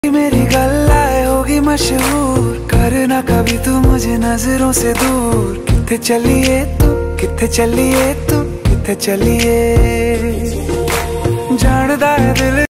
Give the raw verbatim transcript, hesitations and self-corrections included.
मेरी गल्लाए होगी मशहूर, करना कभी तू मुझे नजरों से दूर। किथे चलिए तू, किथे चलिए तू, किथे चलिए, जानदा है दिल